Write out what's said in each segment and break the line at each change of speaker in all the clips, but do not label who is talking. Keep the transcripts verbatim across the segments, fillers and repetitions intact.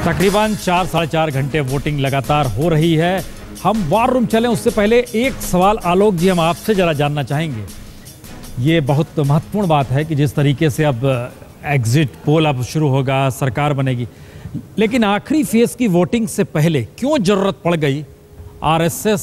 तकरीबन चार साढ़े चार घंटे वोटिंग लगातार हो रही है। हम वार रूम चलें उससे पहले एक सवाल आलोक जी हम आपसे जरा जानना चाहेंगे। ये बहुत महत्वपूर्ण बात है कि जिस तरीके से अब एग्जिट पोल अब शुरू होगा, सरकार बनेगी, लेकिन आखिरी फेज की वोटिंग से पहले क्यों जरूरत पड़ गई आरएसएस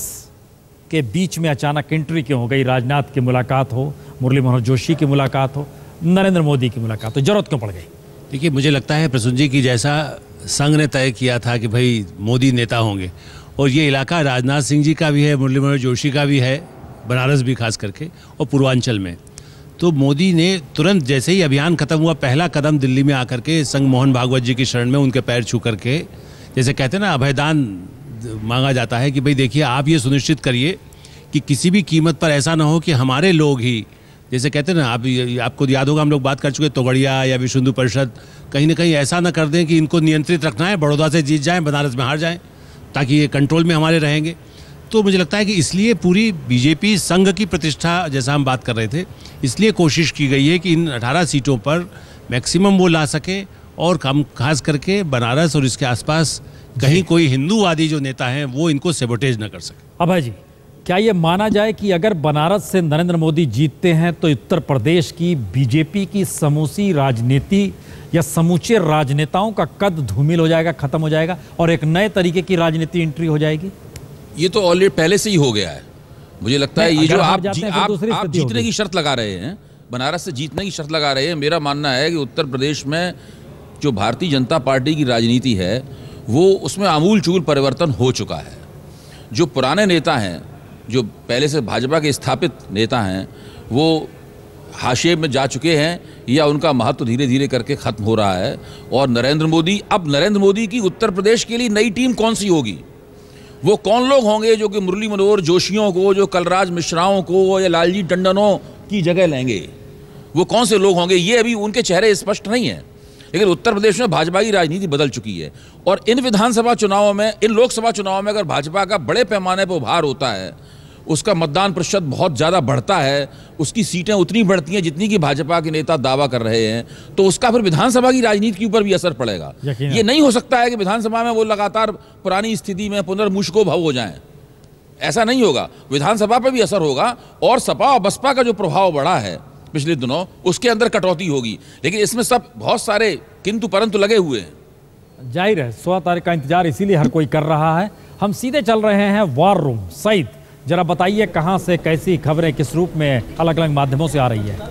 के बीच में अचानक एंट्री क्यों हो गई? राजनाथ की मुलाकात हो, मुरली मनोहर जोशी की मुलाकात हो, नरेंद्र मोदी की मुलाकात हो, जरूरत क्यों पड़ गई?
देखिए, मुझे लगता है प्रसून जी की जैसा संघ ने तय किया था कि भाई मोदी नेता होंगे, और ये इलाका राजनाथ सिंह जी का भी है, मुरली मनोहर जोशी का भी है, बनारस भी खास करके, और पूर्वांचल में। तो मोदी ने तुरंत जैसे ही अभियान खत्म हुआ, पहला कदम दिल्ली में आकर के संघ मोहन भागवत जी की शरण में उनके पैर छू करके, जैसे कहते हैं ना, अभयदान मांगा जाता है कि भाई देखिए, आप ये सुनिश्चित करिए कि किसी भी कीमत पर ऐसा ना हो कि हमारे लोग ही, जैसे कहते हैं ना, आप आपको याद होगा हम लोग बात कर चुके, तोगड़िया या विश्व हिंदू परिषद कहीं ना कहीं ऐसा ना कर दें कि इनको नियंत्रित रखना है, बड़ौदा से जीत जाएं, बनारस में हार जाएं, ताकि ये कंट्रोल में हमारे रहेंगे। तो मुझे लगता है कि इसलिए पूरी बीजेपी संघ की प्रतिष्ठा, जैसा हम बात कर रहे थे, इसलिए कोशिश की गई है कि इन अठारह सीटों पर मैक्सिमम वो ला सके, और कम खास करके बनारस और इसके आसपास कहीं कोई हिंदूवादी जो नेता हैं वो इनको सेबोटेज न कर सके।
अभय जी, क्या ये माना जाए कि अगर बनारस से नरेंद्र मोदी जीतते हैं तो उत्तर प्रदेश की बीजेपी की समूची राजनीति या समूचे राजनेताओं का कद धूमिल हो जाएगा, खत्म हो जाएगा, और एक नए तरीके की राजनीति एंट्री हो जाएगी?
ये तो ऑलरेडी पहले से ही हो गया है। मुझे लगता है ये जो आप जी, आप, आप जीतने की शर्त लगा रहे हैं, बनारस से जीतने की शर्त लगा रहे हैं, मेरा मानना है कि उत्तर प्रदेश में जो भारतीय जनता पार्टी की राजनीति है वो उसमें आमूल चूल परिवर्तन हो चुका है। जो पुराने नेता हैं, जो पहले से भाजपा के स्थापित नेता हैं, वो हाशिए में जा चुके हैं या उनका महत्व धीरे धीरे करके ख़त्म हो रहा है। और नरेंद्र मोदी, अब नरेंद्र मोदी की उत्तर प्रदेश के लिए नई टीम कौन सी होगी? वो कौन लोग होंगे जो कि मुरली मनोहर जोशियों को, जो कलराज मिश्राओं को या लालजी टंडनों की जगह लेंगे? वो कौन से लोग होंगे, ये अभी उनके चेहरे स्पष्ट नहीं है। लेकिन उत्तर प्रदेश में भाजपा की राजनीति बदल चुकी है, और इन विधानसभा चुनावों में, इन लोकसभा चुनावों में अगर भाजपा का बड़े पैमाने पर उभार होता है, उसका मतदान प्रतिशत बहुत ज़्यादा बढ़ता है, उसकी सीटें उतनी बढ़ती हैं जितनी कि भाजपा के नेता दावा कर रहे हैं, तो उसका फिर विधानसभा की राजनीति के ऊपर भी असर पड़ेगा। ये नहीं हो सकता है कि विधानसभा में वो लगातार पुरानी स्थिति में पुनर्मुशको भव हो जाएं। ऐसा नहीं होगा, विधानसभा पर भी असर होगा, और सपा और बसपा का जो प्रभाव बढ़ा है पिछले दिनों, उसके अंदर कटौती होगी। लेकिन इसमें सब बहुत सारे किंतु परंतु लगे हुए हैं।
जाहिर है सोलह तारीख का इंतजार इसीलिए हर कोई कर रहा है। हम सीधे चल रहे हैं वार रूम। सईद, जरा बताइए कहां से कैसी खबरें किस रूप में अलग अलग माध्यमों से आ रही है?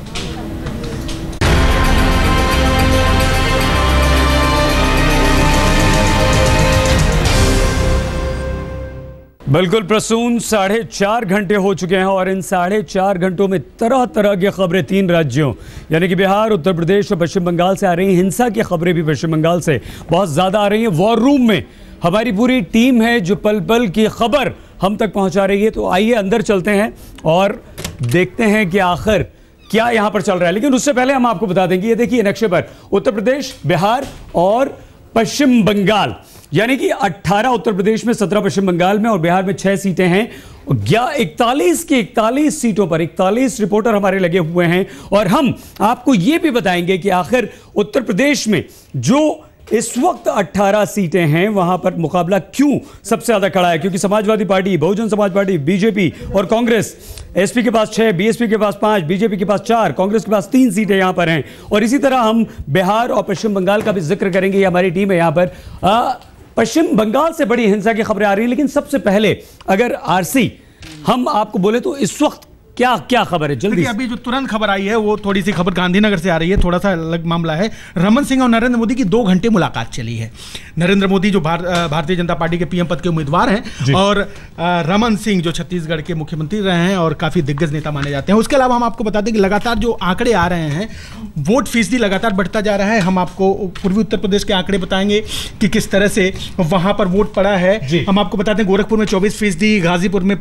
बिल्कुल प्रसून, साढ़े चार घंटे हो चुके हैं, और इन साढ़े चार घंटों में तरह तरह की खबरें तीन राज्यों यानी कि बिहार, उत्तर प्रदेश और पश्चिम बंगाल से आ रही हैं। हिंसा की खबरें भी पश्चिम बंगाल से बहुत ज़्यादा आ रही हैं। वॉर रूम में हमारी पूरी टीम है जो पल पल की खबर हम तक पहुंचा रही है। तो आइए अंदर चलते हैं और देखते हैं कि आखिर क्या यहां पर चल रहा है। लेकिन उससे पहले हम आपको बता देंगे, ये देखिए नक्शे पर उत्तर प्रदेश, बिहार और पश्चिम बंगाल, यानी कि अठारह उत्तर प्रदेश में, सत्रह पश्चिम बंगाल में, और बिहार में छह सीटें हैं। इकतालीस की इकतालीस सीटों पर इकतालीस रिपोर्टर हमारे लगे हुए हैं, और हम आपको यह भी बताएंगे कि आखिर उत्तर प्रदेश में जो इस वक्त अठारह सीटें हैं वहां पर मुकाबला क्यों सबसे ज्यादा खड़ा है। क्योंकि Samajwadi party, Bahujan Samaj party, BJP और कांग्रेस, एसपी के पास छह, बीएसपी के पास पांच, बीजेपी के पास चार, कांग्रेस के पास तीन सीटें यहां पर हैं। और इसी तरह हम बिहार और पश्चिम बंगाल का भी जिक्र करेंगे। ये हमारी टीम है यहां पर। आ, पश्चिम बंगाल से बड़ी हिंसा की खबरें आ रही है। लेकिन सबसे पहले अगर आरसी हम आपको बोले तो इस वक्त क्या क्या खबर है जल्दी?
अभी जो तुरंत खबर आई है वो थोड़ी सी खबर गांधीनगर से आ रही है, थोड़ा सा अलग मामला है। रमन सिंह और नरेंद्र मोदी की दो घंटे मुलाकात चली है। नरेंद्र मोदी जो भार, भारतीय जनता पार्टी के पीएम पद के उम्मीदवार हैं, और रमन सिंह जो छत्तीसगढ़ के मुख्यमंत्री रहे हैं और काफी दिग्गज नेता माने जाते हैं। उसके अलावा हम आपको बता दें कि लगातार जो आंकड़े आ रहे हैं, वोट फीसदी लगातार बढ़ता जा रहा है। हम आपको पूर्वी उत्तर प्रदेश के आंकड़े बताएंगे कि किस तरह से वहां पर वोट पड़ा है। हम आपको बता दें गोरखपुर में चौबीस फीसदी, गाजीपुर में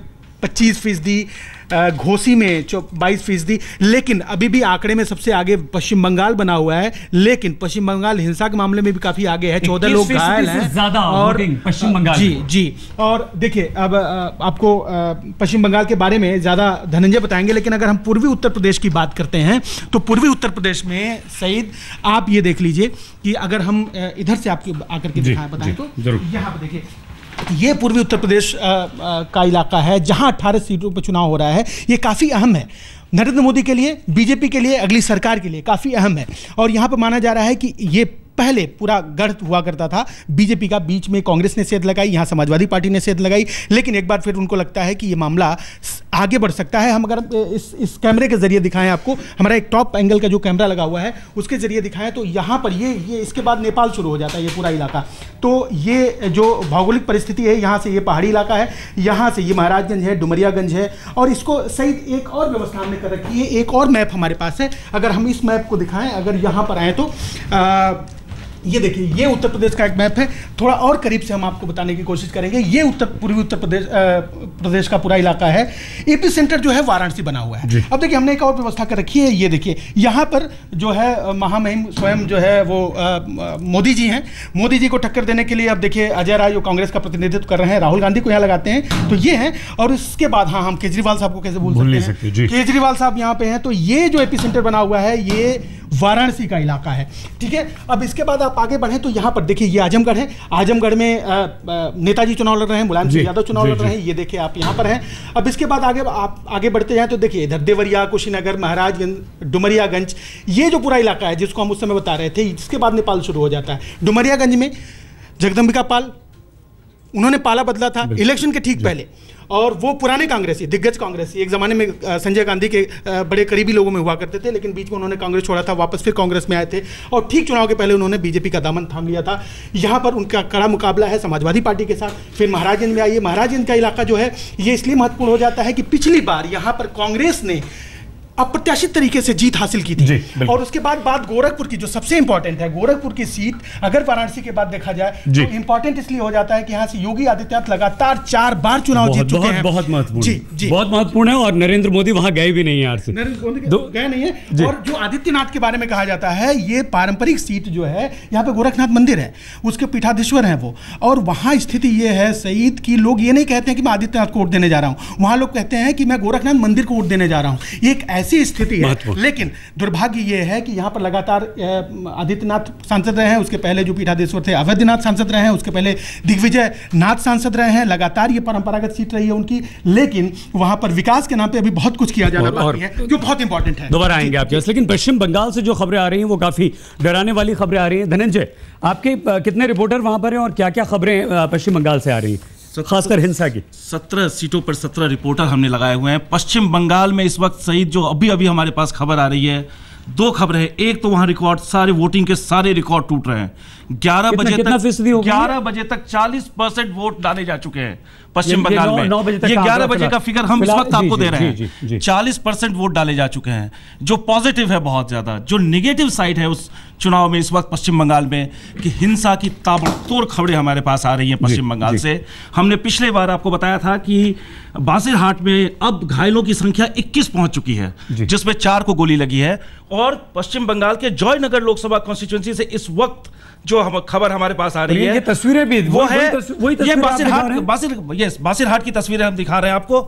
पच्चीस फीसदी, घोसी में बाईस फीसदी, लेकिन अभी भी आंकड़े में सबसे आगे पश्चिम बंगाल बना हुआ है। लेकिन पश्चिम बंगाल हिंसा के मामले में भी काफी आगे है, चौदह लोग घायल हैं
ज्यादा और पश्चिम बंगाल।
जी जी और देखिए अब आपको पश्चिम बंगाल के बारे में ज्यादा धनंजय बताएंगे, लेकिन अगर हम पूर्वी उत्तर प्रदेश की बात करते हैं तो पूर्वी उत्तर प्रदेश में सईद आप ये देख लीजिए कि अगर हम इधर से आपके आकर के दिखाएं बताएं तो यहाँ पर देखिए ये पूर्वी उत्तर प्रदेश आ, आ, का इलाका है जहां अठारह सीटों पर चुनाव हो रहा है। ये काफ़ी अहम है नरेंद्र मोदी के लिए, बीजेपी के लिए, अगली सरकार के लिए काफ़ी अहम है। और यहाँ पर माना जा रहा है कि ये पहले पूरा गढ़ हुआ करता था बीजेपी का, बीच में कांग्रेस ने सेध लगाई, यहाँ समाजवादी पार्टी ने सेध लगाई, लेकिन एक बार फिर उनको लगता है कि ये मामला आगे बढ़ सकता है। हम अगर इस इस कैमरे के जरिए दिखाएं आपको, हमारा एक टॉप एंगल का जो कैमरा लगा हुआ है उसके जरिए दिखाएं तो यहाँ पर ये ये इसके बाद नेपाल शुरू हो जाता है ये पूरा इलाका। तो ये जो भौगोलिक परिस्थिति है, यहाँ से ये पहाड़ी इलाका है, यहाँ से ये महाराजगंज है, डुमरियागंज है, और इसको सही एक और व्यवस्था हमने कर रखी है। एक और मैप हमारे पास है, अगर हम इस मैप को दिखाएं, अगर यहाँ पर आए तो आ, ये देखिए ये उत्तर प्रदेश का एक मैप है। थोड़ा और करीब से हम आपको बताने की कोशिश करेंगे। ये उत्तर पूर्वी उत्तर प्रदेश प्रदेश का पूरा इलाका है। एपी सेंटर जो है वाराणसी बना हुआ है। अब देखिए हमने एक और व्यवस्था कर रखी है, ये देखिए यहाँ पर जो है महामहिम स्वयं जो है वो आ, मोदी जी हैं। मोदी जी को टक्कर देने के लिए अब देखिए अजय राय जो कांग्रेस का प्रतिनिधित्व कर रहे हैं, राहुल गांधी को यहाँ लगाते हैं, तो ये हैं। और इसके बाद हाँ हम केजरीवाल साहब को कैसे भूल सकते हैं, केजरीवाल साहब यहाँ पे हैं। तो ये जो एपी सेंटर बना हुआ है ये वाराणसी का इलाका है, ठीक है। अब इसके बाद आप आगे बढ़े तो यहाँ पर देखिए ये आजमगढ़ है। आजमगढ़ में नेताजी चुनाव लड़ रहे हैं, मुलायम सिंह यादव चुनाव लड़ रहे हैं, ये देखिए आप यहाँ पर हैं। अब इसके बाद आगे आप आगे बढ़ते जाएं तो देखिए इधर देवरिया, कुशीनगर, महाराजगंज, डुमरियागंज, ये जो पूरा इलाका है जिसको हम उस समय बता रहे थे, इसके बाद नेपाल शुरू हो जाता है। डुमरियागंज में जगदम्बिका पाल, उन्होंने पाला बदला था इलेक्शन के ठीक पहले, और वो पुराने कांग्रेसी, दिग्गज कांग्रेसी, एक ज़माने में संजय गांधी के बड़े करीबी लोगों में हुआ करते थे, लेकिन बीच में उन्होंने कांग्रेस छोड़ा था, वापस फिर कांग्रेस में आए थे, और ठीक चुनाव के पहले उन्होंने बीजेपी का दामन थाम लिया था। यहाँ पर उनका कड़ा मुकाबला है समाजवादी पार्टी के साथ। फिर महाराजगंज में आइए, महाराजगंज का इलाका जो है ये इसलिए महत्वपूर्ण हो जाता है कि पिछली बार यहाँ पर कांग्रेस ने अप्रत्याशित तरीके से जीत हासिल की थी। और उसके बाद बात गोरखपुर की, जो सबसे इंपॉर्टेंट है, गोरखपुर की सीट अगर वाराणसी के बाद देखा जाए तो इंपॉर्टेंट इसलिए हो जाता है कि यहाँ से योगी आदित्यनाथ लगातार चार बार चुनाव जीत चुके हैं। बहुत महत्वपूर्ण, जी जी बहुत महत्वपूर्ण है। और नरेंद्र मोदी वहां गए भी नहीं है, यार से नरेंद्र मोदी गए नहीं है। और जो आदित्यनाथ के बारे में कहा जाता है, ये पारंपरिक सीट जो है, यहाँ पे गोरखनाथ मंदिर है, उसके पीठाधीश्वर हैं वो, और वहाँ स्थिति ये है सईद की लोग ये नहीं कहते हैं कि मैं आदित्यनाथ को वोट देने जा रहा हूँ, वहाँ लोग कहते हैं कि मैं गोरखनाथ मंदिर को वोट देने जा रहा हूँ। ये एक ऐसी स्थिति है। लेकिन दुर्भाग्य यह है कि यहां पर लगातार आदित्यनाथ सांसद रहे हैं, उसके पहले जो पीठाधीश्वर थे अवैधनाथ सांसद रहे हैं, उसके पहले दिग्विजय नाथ सांसद रहे हैं। लगातार ये परंपरागत सीट रही है उनकी, लेकिन वहां पर विकास के नाम पे अभी बहुत कुछ किया जाना बाकी है, जो बहुत इंपॉर्टेंट है। दोबारा आएंगे आपके पास, लेकिन पश्चिम बंगाल से जो खबरें आ रही हैं वो काफी डराने वाली खबरें आ रही हैं। धनंजय, आपके कितने रिपोर्टर वहां पर हैं और क्या क्या खबरें पश्चिम बंगाल से आ रही हैं, खासकर हिंसा की?
सत्रह सीटों पर सत्रह रिपोर्टर हमने लगाए हुए हैं पश्चिम बंगाल में इस वक्त। सईद, जो अभी अभी हमारे पास खबर आ रही है, दो खबरें हैं। एक तो वहां रिकॉर्ड, सारे वोटिंग के सारे रिकॉर्ड टूट रहे हैं। ग्यारह बजे तक ग्यारह बजे तक चालीस परसेंट वोट डाले जा चुके हैं पश्चिम बंगाल में। ये ग्यारह बजे का फिगर हम इस वक्त आपको दे रहे हैं। चालीस परसेंट वोट डाले जा चुके हैं, जो पॉजिटिव है बहुत ज्यादा। जो निगेटिव साइड है उस चुनाव में इस वक्त पश्चिम बंगाल में, कि हिंसा की ताबड़तोड़ खबरें हमारे पास आ रही हैं पश्चिम बंगाल से। हमने पिछले बार आपको बताया था कि बासिरहाट में अब घायलों की संख्या इक्कीस पहुंच चुकी है, जिसमें चार को गोली लगी है। और पश्चिम बंगाल के जॉयनगर लोकसभा कॉन्स्टिट्यूएंसी से इस वक्त जो हम खबर हमारे पास आ रही है,
ये तस्वीरें भी
वो है, ये बासिरहाट बासिर यस बासिरहाट की तस्वीरें हम दिखा रहे हैं आपको।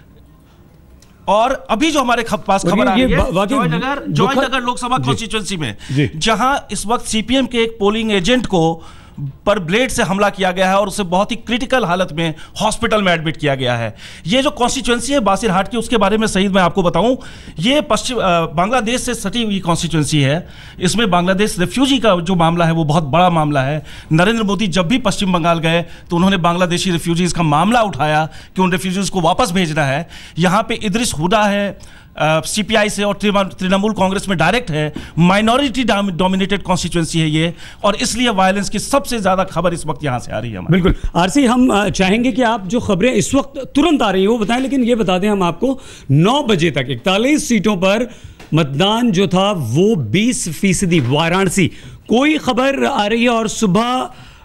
और अभी जो हमारे पास खबर आ रही है जॉयनगर जॉयनगर लोकसभा कॉन्स्टिट्यूएंसी में, जहां इस वक्त सीपीएम के एक पोलिंग एजेंट को पर ब्लेड से हमला किया गया है और उसे बहुत ही क्रिटिकल हालत में हॉस्पिटल में एडमिट किया गया है। ये जो कॉन्स्टिट्यूएंसी है बासिरहाट की, उसके बारे में सही मैं आपको बताऊं, ये पश्चिम बांग्लादेश से सटी हुई कॉन्स्टिट्यूएंसी है। इसमें बांग्लादेश रिफ्यूजी का जो मामला है वो बहुत बड़ा मामला है। नरेंद्र मोदी जब भी पश्चिम बंगाल गए तो उन्होंने बांग्लादेशी रिफ्यूजीज का मामला उठाया कि उन रिफ्यूजीज को वापस भेजना है। यहाँ पे इद्रिस हुडा है सीपीआई से और तृणमूल कांग्रेस में डायरेक्ट है। माइनॉरिटी डोमिनेटेड कॉन्स्टिट्यूएंसी है ये, और इसलिए वायलेंस की सबसे ज्यादा खबर इस वक्त यहां से आ रही है।
बिल्कुल आरसी, हम चाहेंगे कि आप जो खबरें इस वक्त तुरंत आ रही है वो बताएं, लेकिन ये बता दें हम आपको नौ बजे तक इकतालीस सीटों पर मतदान जो था वो बीस फीसदी वाराणसी, कोई खबर आ रही है। और सुबह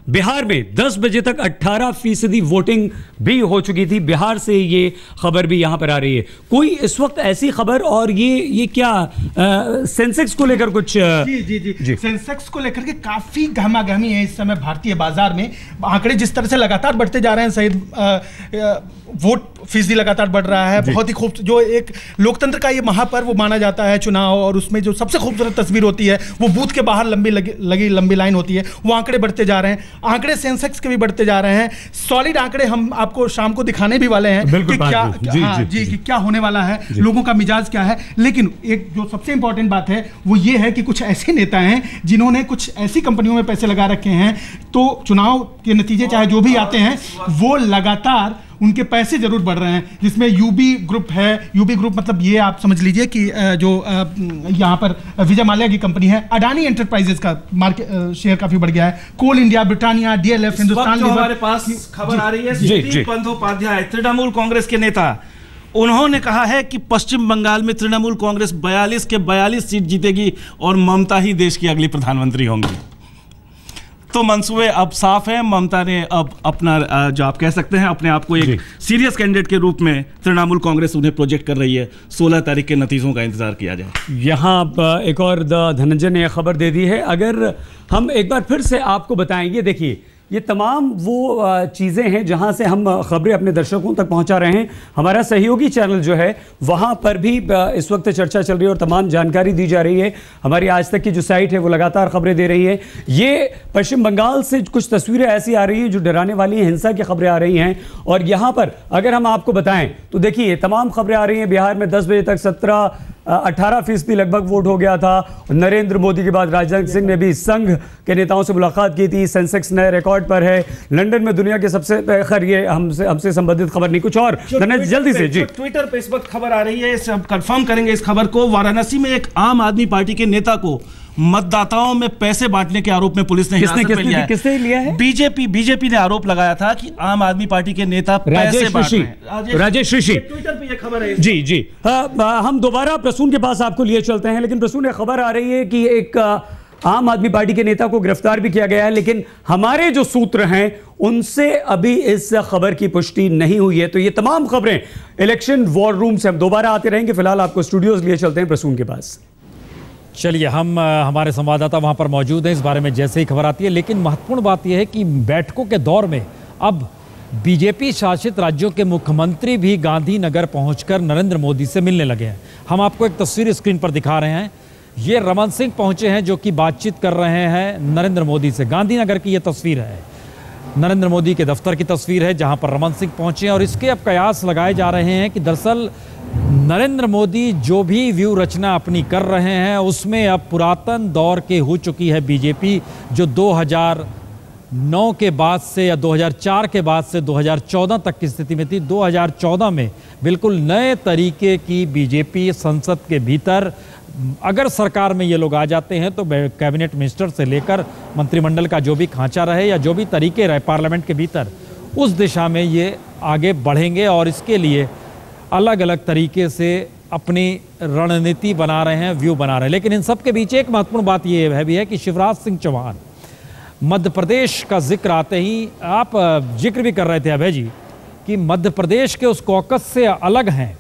बिहार में दस बजे तक अठारह फीसदी वोटिंग भी हो चुकी थी। बिहार से ये खबर भी यहां पर आ रही है। कोई इस वक्त ऐसी खबर, और ये ये क्या आ, सेंसेक्स को लेकर कुछ आ,
जी, जी जी जी सेंसेक्स को लेकर के काफी गहमा गहमी है इस समय भारतीय बाजार में। आंकड़े जिस तरह से लगातार बढ़ते जा रहे हैं सहित, वोट फीसदी लगातार बढ़ रहा है। बहुत ही खूब, जो एक लोकतंत्र का ये महापर्व माना जाता है चुनाव, और उसमें जो सबसे खूबसूरत तस्वीर होती है वो बूथ के बाहर लंबी लगी, लगी लंबी लाइन होती है। वो आंकड़े बढ़ते जा रहे हैं, आंकड़े सेंसेक्स के भी बढ़ते जा रहे हैं। सॉलिड आंकड़े हम आपको शाम को दिखाने भी वाले हैं कि क्या जी, हाँ, जी, जी, जी, कि क्या होने वाला है, लोगों का मिजाज क्या है। लेकिन एक जो सबसे इंपॉर्टेंट बात है वो ये है कि कुछ ऐसे नेता हैं जिन्होंने कुछ ऐसी कंपनियों में पैसे लगा रखे हैं, तो चुनाव के नतीजे चाहे जो भी आते हैं वो लगातार उनके पैसे जरूर बढ़ रहे हैं। जिसमें यूबी ग्रुप है। यूबी ग्रुप मतलब ये आप समझ लीजिए कि जो यहाँ पर विजय माल्या की कंपनी है, अडानी एंटरप्राइजेस का मार्केट शेयर काफी बढ़ गया है। Coal India, Britannia, DLF, Hindustan lever.
हमारे पास खबर आ रही है, सुदीप बंदोपाध्याय तृणमूल कांग्रेस के नेता, उन्होंने कहा है कि पश्चिम बंगाल में तृणमूल कांग्रेस बयालीस के बयालीस सीट जीतेगी और ममता ही देश की अगली प्रधानमंत्री होंगी। तो मंसूबे अब साफ हैं। ममता ने अब अपना, जो आप कह सकते हैं, अपने आप को एक सीरियस कैंडिडेट के रूप में तृणमूल कांग्रेस उन्हें प्रोजेक्ट कर रही है। सोलह तारीख के नतीजों का इंतजार किया जाए।
यहाँ एक और धनंजय ने खबर दे दी है। अगर हम एक बार फिर से आपको बताएंगे, देखिए ये तमाम वो चीज़ें हैं जहां से हम खबरें अपने दर्शकों तक पहुंचा रहे हैं। हमारा सहयोगी चैनल जो है वहां पर भी इस वक्त चर्चा चल रही है और तमाम जानकारी दी जा रही है। हमारी आज तक की जो साइट है वो लगातार खबरें दे रही है। ये पश्चिम बंगाल से कुछ तस्वीरें ऐसी आ रही हैं जो डराने वाली हैं, हिंसा की खबरें आ रही हैं। और यहाँ पर अगर हम आपको बताएं तो देखिए तमाम खबरें आ रही हैं। बिहार में दस बजे तक सत्रह अठारह फीसदी लगभग वोट हो गया था। नरेंद्र मोदी के बाद राजनाथ सिंह ने भी संघ के नेताओं से मुलाकात की थी। सेंसेक्स नए रिकॉर्ड पर है। लंदन में दुनिया के सबसे, खैर ये हमसे हमसे संबंधित खबर नहीं, कुछ और जल्दी से। जी,
ट्विटर पे इस वक्त खबर आ रही है, इसे हम कंफर्म करेंगे इस खबर को। वाराणसी में एक आम आदमी पार्टी के नेता को मतदाताओं में पैसे बांटने के आरोप में पुलिस ने हिरासत में लिया है।
किसने लिया है?
बीजेपी बीजेपी ने आरोप लगाया था कि आम आदमी पार्टी के नेता पैसे बांट रहे हैं।
राजेश ऋषि,
ट्विटर पे ये खबर है।
जी जी आ, हम दोबारा प्रसून के पास आपको लिए चलते हैं। लेकिन प्रसून, खबर आ रही है कि एक आम आदमी पार्टी के नेता को गिरफ्तार भी किया गया है, लेकिन हमारे जो सूत्र हैं उनसे अभी इस खबर की पुष्टि नहीं हुई है। तो ये तमाम खबरें इलेक्शन वॉर रूम से हम दोबारा आते रहेंगे। फिलहाल आपको स्टूडियोज लिए चलते हैं प्रसून के पास।
चलिए, हम हमारे संवाददाता वहां पर मौजूद हैं, इस बारे में जैसे ही खबर आती है। लेकिन महत्वपूर्ण बात यह है कि बैठकों के दौर में अब बीजेपी शासित राज्यों के मुख्यमंत्री भी गांधीनगर पहुंचकर नरेंद्र मोदी से मिलने लगे हैं। हम आपको एक तस्वीर स्क्रीन पर दिखा रहे हैं। ये रमन सिंह पहुंचे हैं जो कि बातचीत कर रहे हैं नरेंद्र मोदी से। गांधीनगर की ये तस्वीर है, नरेंद्र मोदी के दफ्तर की तस्वीर है जहां पर रमन सिंह पहुंचे हैं। और इसके अब कयास लगाए जा रहे हैं कि दरअसल नरेंद्र मोदी जो भी व्यू रचना अपनी कर रहे हैं उसमें अब पुरातन दौर के हो चुकी है बीजेपी, जो दो हज़ार नौ के बाद से या दो हज़ार चार के बाद से दो हज़ार चौदह तक की स्थिति में थी। दो हज़ार चौदह में बिल्कुल नए तरीके की बीजेपी संसद के भीतर, अगर सरकार में ये लोग आ जाते हैं तो कैबिनेट मिनिस्टर से लेकर मंत्रिमंडल का जो भी खांचा रहे या जो भी तरीके रहे पार्लियामेंट के भीतर, उस दिशा में ये आगे बढ़ेंगे। और इसके लिए अलग अलग तरीके से अपनी रणनीति बना रहे हैं, व्यू बना रहे हैं। लेकिन इन सब के बीच एक महत्वपूर्ण बात यह है भी है कि शिवराज सिंह चौहान, मध्य प्रदेश का जिक्र आते ही आप जिक्र भी कर रहे थे अभय जी कि मध्य प्रदेश के उस कॉकस से अलग हैं।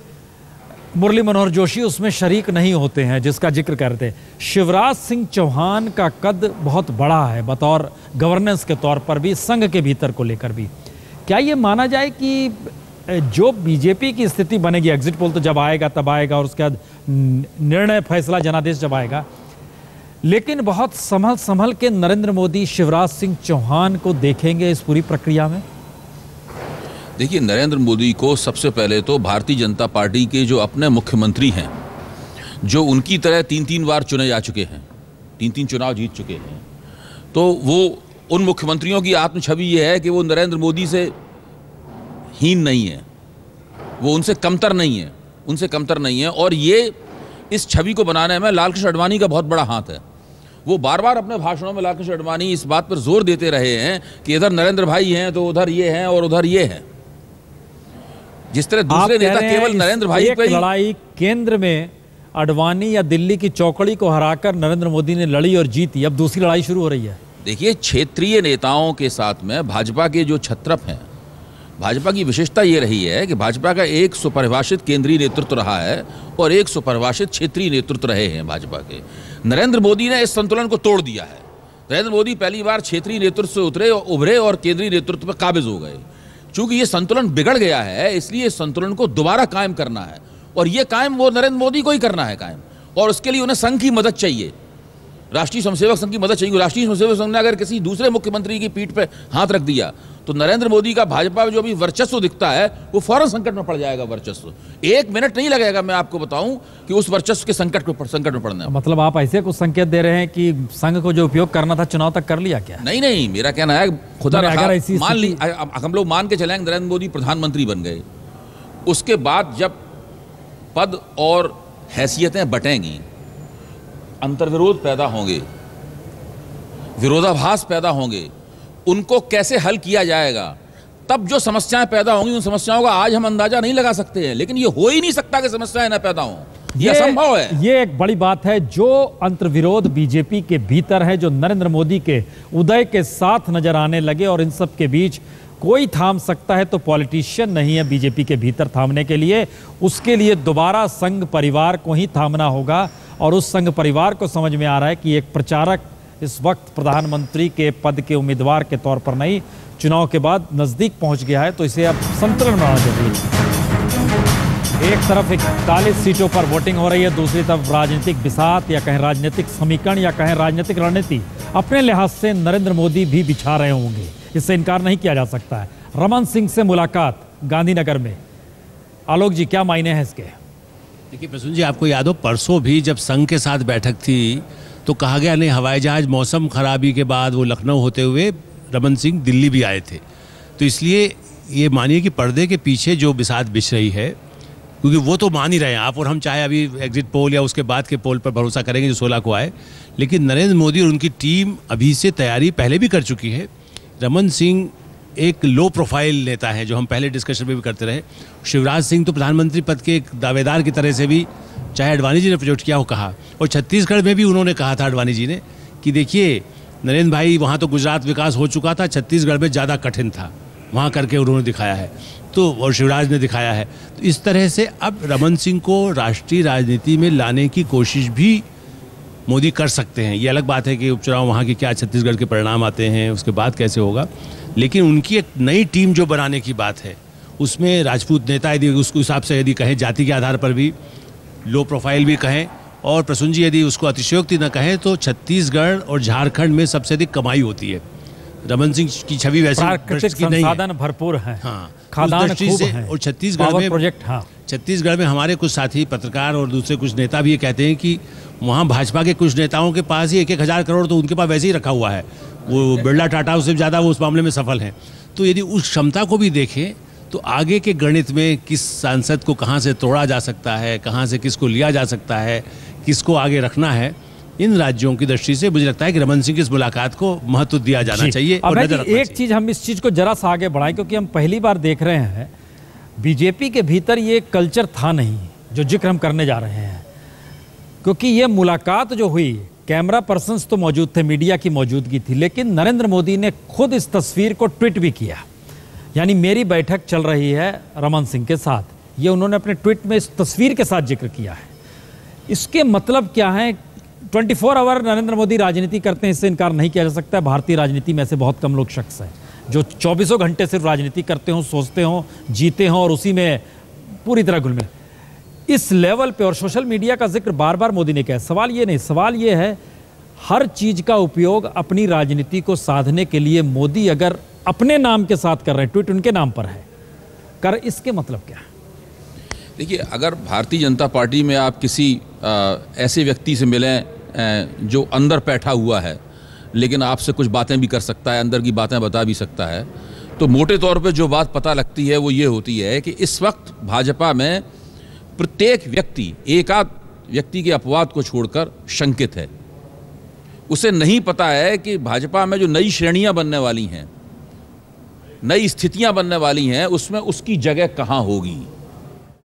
मुरली मनोहर जोशी उसमें शरीक नहीं होते हैं जिसका जिक्र करते। शिवराज सिंह चौहान का कद बहुत बड़ा है, बतौर गवर्नेंस के तौर पर भी, संघ के भीतर को लेकर भी। क्या ये माना जाए कि जो बीजेपी की स्थिति बनेगी, एग्जिट पोल तो जब आएगा तब आएगा और उसके बाद निर्णय, फैसला, जनादेश जब आएगा, लेकिन बहुत संभल संभल के नरेंद्र मोदी शिवराज सिंह चौहान को देखेंगे इस पूरी प्रक्रिया में?
देखिए, नरेंद्र मोदी को सबसे पहले तो भारतीय जनता पार्टी के जो अपने मुख्यमंत्री हैं, जो उनकी तरह तीन तीन बार चुने जा चुके हैं, तीन तीन चुनाव जीत चुके हैं, तो वो उन मुख्यमंत्रियों की आत्म छवि ये है कि वो नरेंद्र मोदी से हीन नहीं है, वो उनसे कमतर नहीं है, उनसे कमतर नहीं है। और ये इस छवि को बनाने में लालकृष्ण आडवाणी का बहुत बड़ा हाथ है। वो बार बार अपने भाषणों में लालकृष्ण आडवाणी इस बात पर जोर देते रहे हैं कि इधर नरेंद्र भाई हैं तो उधर ये हैं और उधर ये हैं। जिस तरह दूसरे नेता केवल नरेंद्र भाई पे
लड़ाई केंद्र में आडवाणी या दिल्ली की चौकड़ी को हराकर नरेंद्र मोदी ने लड़ी और जीती, अब दूसरी लड़ाई शुरू हो रही है।
देखिए, क्षेत्रीय नेताओं के साथ में भाजपा के जो छत्रप हैं, भाजपा की विशेषता ये रही है कि भाजपा का एक सुपरिभाषित केंद्रीय नेतृत्व रहा है और एक सुपरिभाषित क्षेत्रीय नेतृत्व रहे हैं भाजपा के। नरेंद्र मोदी ने इस संतुलन को तोड़ दिया है। नरेंद्र मोदी पहली बार क्षेत्रीय नेतृत्व से उतरे और उभरे और केंद्रीय नेतृत्व पर काबिज हो गए। चूंकि ये संतुलन बिगड़ गया है, इसलिए इस संतुलन को दोबारा कायम करना है, और ये कायम वो नरेंद्र मोदी को ही करना है कायम, और उसके लिए उन्हें संघ की मदद चाहिए, राष्ट्रीय स्वयंसेवक संघ की मदद चाहिए। राष्ट्रीय स्वयंसेवक संघ ने अगर किसी दूसरे मुख्यमंत्री की पीठ पे हाथ रख दिया तो नरेंद्र मोदी का भाजपा में जो भी वर्चस्व दिखता है वो फौरन संकट में पड़ जाएगा। वर्चस्व एक मिनट नहीं लगेगा, मैं आपको बताऊं, कि उस वर्चस्व के संकट में संकट में पड़ने।
मतलब आप ऐसे कुछ संकेत दे रहे हैं कि संघ को जो उपयोग करना था चुनाव तक कर लिया क्या?
नहीं नहीं, मेरा कहना है खुदा रखा, मान ली हम लोग मान के चलेंगे नरेंद्र मोदी प्रधानमंत्री बन गए, उसके बाद जब पद और हैसियतें बटेंगी, अंतर्विरोध पैदा होंगे, विरोधाभास पैदा होंगे, उनको कैसे हल किया जाएगा, तब जो समस्याएं पैदा होंगी उन समस्याओं का आज हम अंदाजा नहीं लगा सकते हैं, लेकिन ये हो ही नहीं सकता कि समस्याएं न पैदा हों, ये असंभव है।
ये एक बड़ी बात है। जो अंतर्विरोध बीजेपी के भीतर है, जो नरेंद्र मोदी के उदय के साथ नजर आने लगे, और इन सब के बीच कोई थाम सकता है तो पॉलिटिशियन नहीं है बीजेपी के भीतर थामने के लिए। उसके लिए दोबारा संघ परिवार को ही थामना होगा, और उस संघ परिवार को समझ में आ रहा है कि एक प्रचारक इस वक्त प्रधानमंत्री के पद के उम्मीदवार के तौर पर नहीं, चुनाव के बाद नजदीक पहुंच गया है, तो इसे अब संतुलन बनाना जरूरी है। एक तरफ इकतालीस सीटों पर वोटिंग हो रही है, दूसरी तरफ राजनीतिक बिसात या कहें राजनीतिक समीकरण या कहें राजनीतिक रणनीति अपने लिहाज से नरेंद्र मोदी भी बिछा रहे होंगे, इससे इनकार नहीं किया जा सकता है। रमन सिंह से मुलाकात गांधीनगर में, आलोक जी क्या मायने हैं इसके?
देखिए प्रसून जी, आपको याद हो परसों भी जब संघ के साथ बैठक थी तो कहा गया नहीं, हवाई जहाज मौसम खराबी के बाद वो लखनऊ होते हुए रमन सिंह दिल्ली भी आए थे। तो इसलिए ये मानिए कि पर्दे के पीछे जो बिसात बिछ रही है, क्योंकि वो तो मान ही रहे हैं आप और हम, चाहे अभी एग्जिट पोल या उसके बाद के पोल पर भरोसा करेंगे जो सोलह को आए, लेकिन नरेंद्र मोदी और उनकी टीम अभी से तैयारी पहले भी कर चुकी है। रमन सिंह एक लो प्रोफाइल नेता है, जो हम पहले डिस्कशन में भी करते रहे। शिवराज सिंह तो प्रधानमंत्री पद के एक दावेदार की तरह से भी, चाहे अडवाणी जी ने प्रोजेक्ट किया हो, कहा, और छत्तीसगढ़ में भी उन्होंने कहा था अडवाणी जी ने कि देखिए नरेंद्र भाई, वहाँ तो गुजरात विकास हो चुका था, छत्तीसगढ़ में ज़्यादा कठिन था, वहाँ करके उन्होंने दिखाया है, तो और शिवराज ने दिखाया है। तो इस तरह से अब रमन सिंह को राष्ट्रीय राजनीति में लाने की कोशिश भी मोदी कर सकते हैं। ये अलग बात है कि उपचुनाव वहाँ के क्या छत्तीसगढ़ के परिणाम आते हैं, उसके बाद कैसे होगा, लेकिन उनकी एक नई टीम जो बनाने की बात है, उसमें राजपूत नेता यदि उसके हिसाब से यदि कहें, जाति के आधार पर भी लो प्रोफाइल भी कहें, और प्रसून जी यदि उसको अतिशयोक्ति न कहें, तो छत्तीसगढ़ और झारखंड में सबसे अधिक कमाई होती है। रमन सिंह की छवि वैसी
की नहीं है, भरपूर है,
हाँ,
खादान खूब है,
और छत्तीसगढ़ में
प्रोजेक्ट, हाँ,
छत्तीसगढ़ में हमारे कुछ साथी पत्रकार और दूसरे कुछ नेता भी ये कहते हैं कि वहाँ भाजपा के कुछ नेताओं के पास ही एक एक हज़ार करोड़ तो उनके पास वैसे ही रखा हुआ है, वो बिरला टाटा से ज़्यादा वो उस मामले में सफल हैं। तो यदि उस क्षमता को भी देखें तो आगे के गणित में किस सांसद को कहाँ से तोड़ा जा सकता है, कहाँ से किसको लिया जा सकता है, किसको आगे रखना है, इन राज्यों की दृष्टि से मुझे लगता है कि रमन सिंह की इस मुलाकात को महत्व दिया जाना चाहिए। और
एक चीज़ हम इस चीज़ को जरा सा आगे बढ़ाएं, क्योंकि हम पहली बार देख रहे हैं बीजेपी के भीतर ये कल्चर था नहीं जो जिक्र हम करने जा रहे हैं, क्योंकि ये मुलाकात जो हुई, कैमरा पर्सन्स तो मौजूद थे, मीडिया की मौजूदगी थी, लेकिन नरेंद्र मोदी ने खुद इस तस्वीर को ट्वीट भी किया, यानी मेरी बैठक चल रही है रमन सिंह के साथ, ये उन्होंने अपने ट्वीट में इस तस्वीर के साथ जिक्र किया है। इसके मतलब क्या है? चौबीस आवर नरेंद्र मोदी राजनीति करते हैं, इससे इनकार नहीं किया जा सकता है। भारतीय राजनीति में ऐसे बहुत कम लोग शख्स हैं जो चौबीसों घंटे सिर्फ राजनीति करते हों, सोचते हों, जीते हों और उसी में पूरी तरह घुल में इस लेवल पे। और सोशल मीडिया का जिक्र बार बार मोदी ने किया। सवाल ये नहीं, सवाल ये है हर चीज का उपयोग अपनी राजनीति को साधने के लिए मोदी अगर अपने नाम के साथ कर रहे हैं, ट्वीट उनके नाम पर है, कर इसके मतलब क्या है?
देखिए, अगर भारतीय जनता पार्टी में आप किसी आ, ऐसे व्यक्ति से मिलें आ, जो अंदर बैठा हुआ है लेकिन आपसे कुछ बातें भी कर सकता है, अंदर की बातें बता भी सकता है, तो मोटे तौर पे जो बात पता लगती है वो ये होती है कि इस वक्त भाजपा में प्रत्येक व्यक्ति एकाध व्यक्ति के अपवाद को छोड़कर शंकित है। उसे नहीं पता है कि भाजपा में जो नई श्रेणियां बनने वाली हैं, नई स्थितियां बनने वाली हैं, उसमें उसकी जगह कहां होगी।